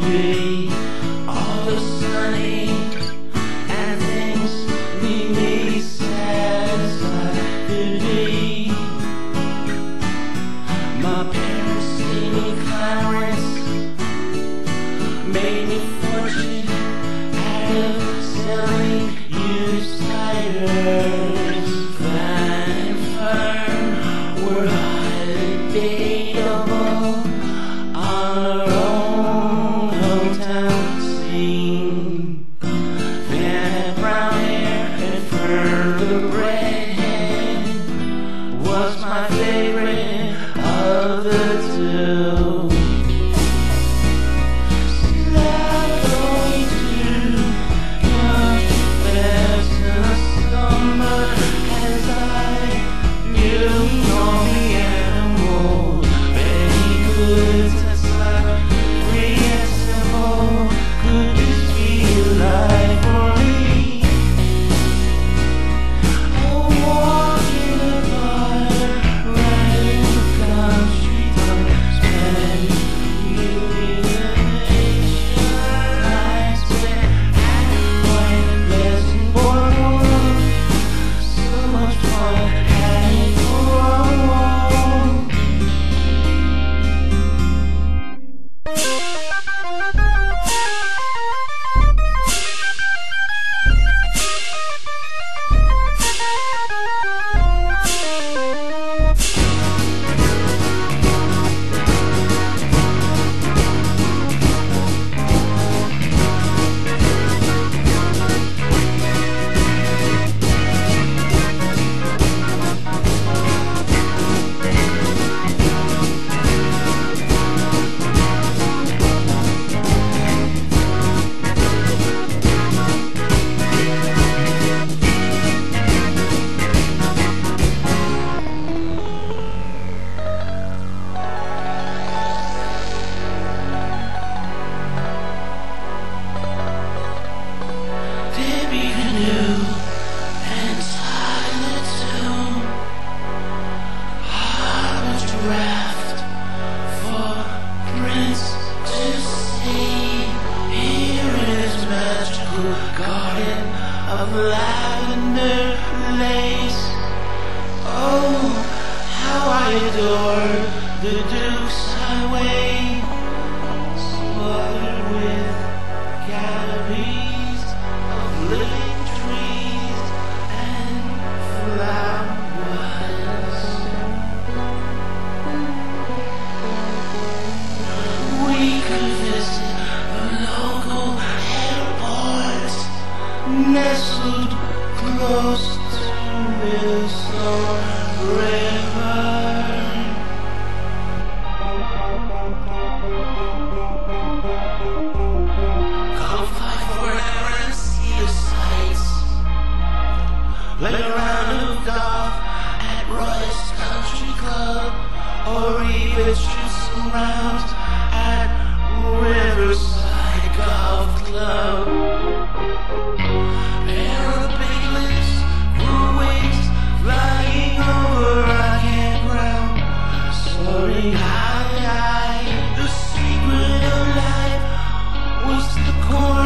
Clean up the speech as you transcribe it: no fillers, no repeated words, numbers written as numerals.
be all the sunny and things made me sad as I could be. My parents gave me Clarence, made me fortune out of selling used tires. Fine and firm were highly dateable on our own hometown scene. Van had brown hair and fur, redhead was my favorite of the two. Of lavender lace. Oh, how I adore the Duke's highway, smothered with galleries of living trees and flowers. We could visit the local airport, nestled close to Wilson River. Go fly forever and see the sights. Play a round of golf at Roy's Country Club, or even shoot some rounds at Riverside Golf Club. Flying over our campground, soaring high. The secret of life was the corner